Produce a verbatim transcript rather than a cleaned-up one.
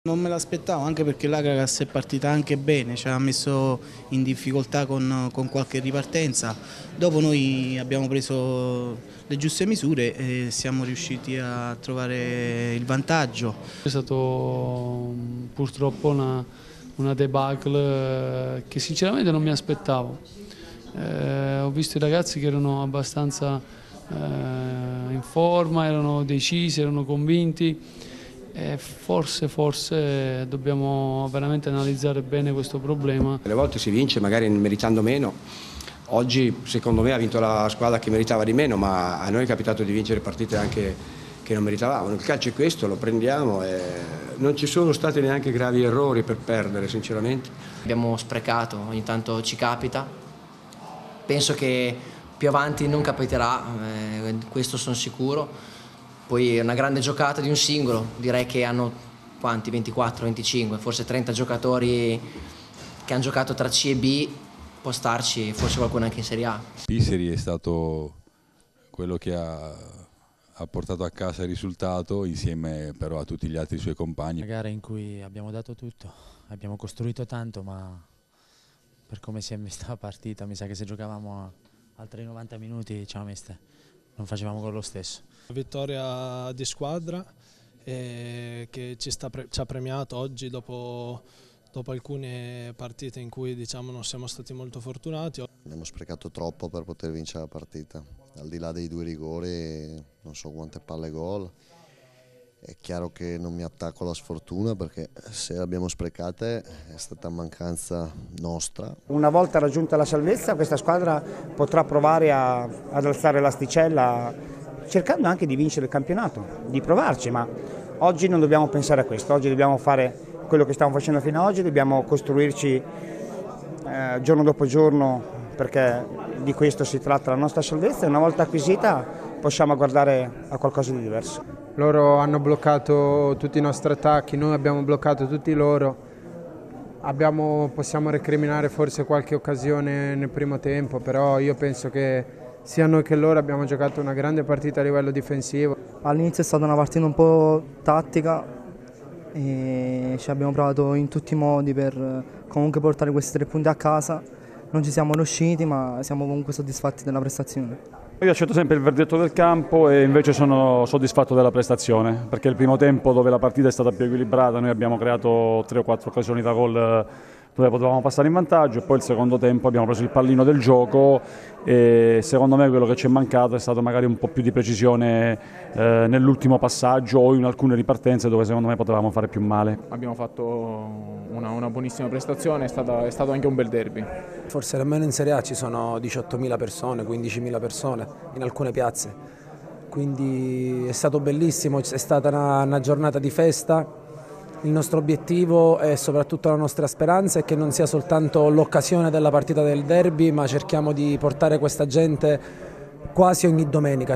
Non me l'aspettavo, anche perché l'Agragas è partita anche bene, ci ha messo in difficoltà con, con qualche ripartenza. Dopo noi abbiamo preso le giuste misure e siamo riusciti a trovare il vantaggio. È stato purtroppo una, una debacle che sinceramente non mi aspettavo. Eh, ho visto i ragazzi che erano abbastanza eh, in forma, erano decisi, erano convinti. E forse, forse dobbiamo veramente analizzare bene questo problema. Alle volte si vince magari meritando meno. Oggi secondo me ha vinto la squadra che meritava di meno, ma a noi è capitato di vincere partite anche che non meritavamo. Il calcio è questo, lo prendiamo e non ci sono stati neanche gravi errori per perdere, sinceramente. Abbiamo sprecato, ogni tanto ci capita. Penso che più avanti non capiterà, eh, questo sono sicuro. Poi è una grande giocata di un singolo, direi che hanno quanti? ventiquattro, venticinque, forse trenta giocatori che hanno giocato tra C e B, può starci, forse qualcuno anche in Serie A. Pisseri è stato quello che ha, ha portato a casa il risultato insieme però a tutti gli altri suoi compagni. Una gara in cui abbiamo dato tutto, abbiamo costruito tanto, ma per come si è messa la partita mi sa che se giocavamo altri novanta minuti ce la meste. Non facevamo gol lo stesso. Vittoria di squadra eh, che ci, sta, ci ha premiato oggi dopo, dopo alcune partite in cui diciamo, non siamo stati molto fortunati. Abbiamo sprecato troppo per poter vincere la partita, al di là dei due rigori non so quante palle gol. È chiaro che non mi attacco alla sfortuna perché se le abbiamo sprecate è stata mancanza nostra. Una volta raggiunta la salvezza questa squadra potrà provare a, ad alzare l'asticella cercando anche di vincere il campionato, di provarci, ma oggi non dobbiamo pensare a questo, oggi dobbiamo fare quello che stiamo facendo fino ad oggi, dobbiamo costruirci eh, giorno dopo giorno perché di questo si tratta la nostra salvezza e una volta acquisita possiamo guardare a qualcosa di diverso. Loro hanno bloccato tutti i nostri attacchi, noi abbiamo bloccato tutti loro. Abbiamo, possiamo recriminare forse qualche occasione nel primo tempo, però io penso che sia noi che loro abbiamo giocato una grande partita a livello difensivo. All'inizio è stata una partita un po' tattica e ci abbiamo provato in tutti i modi per comunque portare questi tre punti a casa. Non ci siamo riusciti, ma siamo comunque soddisfatti della prestazione. Io accetto sempre il verdetto del campo e invece sono soddisfatto della prestazione, perché il primo tempo dove la partita è stata più equilibrata noi abbiamo creato tre o quattro occasioni da gol dove potevamo passare in vantaggio e poi il secondo tempo abbiamo preso il pallino del gioco e secondo me quello che ci è mancato è stato magari un po' più di precisione eh, nell'ultimo passaggio o in alcune ripartenze dove secondo me potevamo fare più male. Abbiamo fatto una, una buonissima prestazione, è, stata, è stato anche un bel derby. Forse nemmeno in Serie A ci sono diciottomila persone, quindicimila persone in alcune piazze, quindi è stato bellissimo, è stata una, una giornata di festa. Il nostro obiettivo e soprattutto la nostra speranza è che non sia soltanto l'occasione della partita del derby, ma cerchiamo di portare questa gente quasi ogni domenica.